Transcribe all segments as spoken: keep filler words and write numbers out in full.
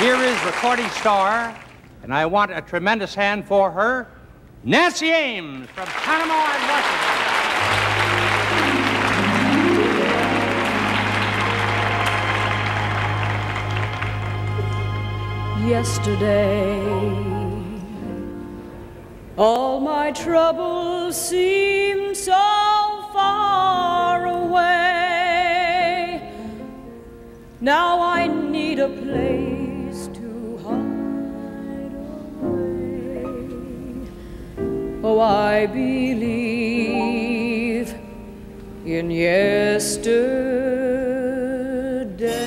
Here is recording star, and I want a tremendous hand for her, Nancy Ames from Panama and Washington. Yesterday, all my troubles seemed so far away. Now I need a place to hide away. Oh, I believe in yesterday.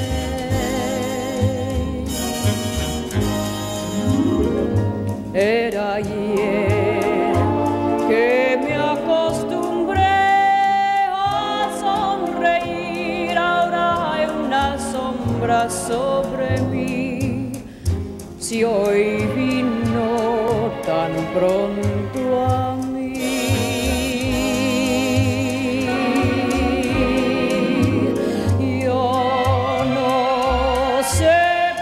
Era ayer que me acostumbré a sonreír, ahora hay una sombra sobre mí. Si hoy vino tan pronto a mí, yo no sé.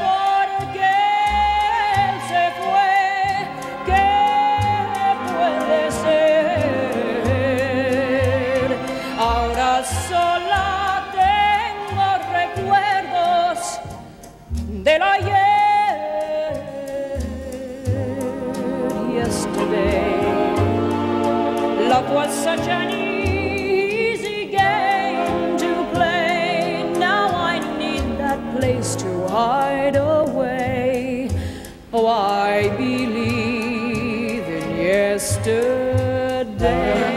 Sola tengo recuerdos del ayer. Yesterday, love was such an easy game to play. Now I need that place to hide away. Oh, I believe in yesterday.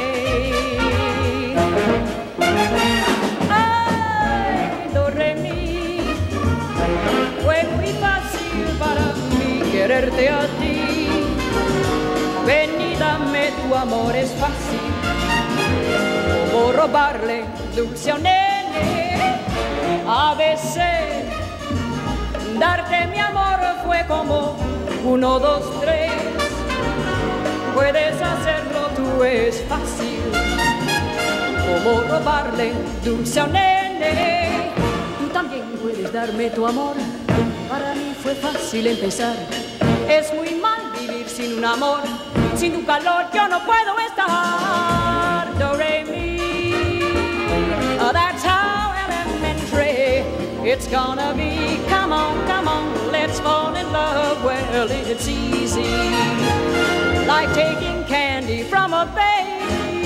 Quererte a ti, ven y dame tu amor, es fácil como robarle dulce a un nene. A veces darte mi amor fue como uno, dos, tres. Puedes hacerlo tú, es fácil como robarle dulce a un nene. Tú también puedes darme tu amor. Para mí fue fácil empezar. Es muy mal vivir sin un amor. Sin tu calor yo no puedo estar. Do, re, mi. Oh, that's how elementary it's gonna be. Come on, come on, let's fall in love. Well, it's easy, like taking candy from a baby.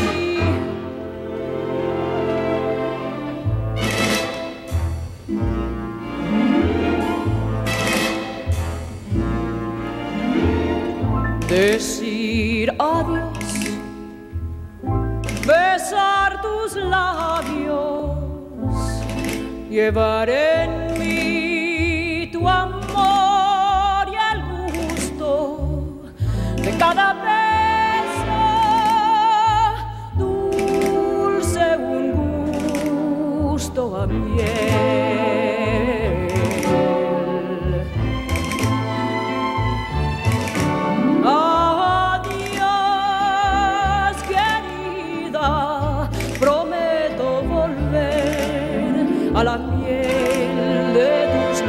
Decir adiós, besar tus labios, llevar en mí tu amor y el gusto de cada beso, dulce un gusto a miel. A la miel de tus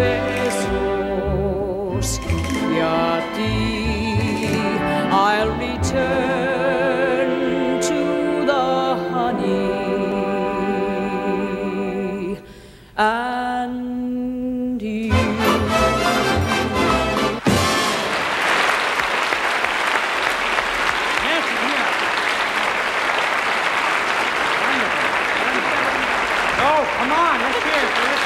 besos y a ti I'll return to the honey and you. Oh, come on, let's hear it.